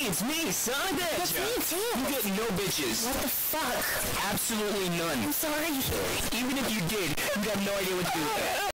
it's me, son. That's me too. You get no bitches. What the fuck? Absolutely none. I'm sorry. Even if you did, you have no idea what to do with that.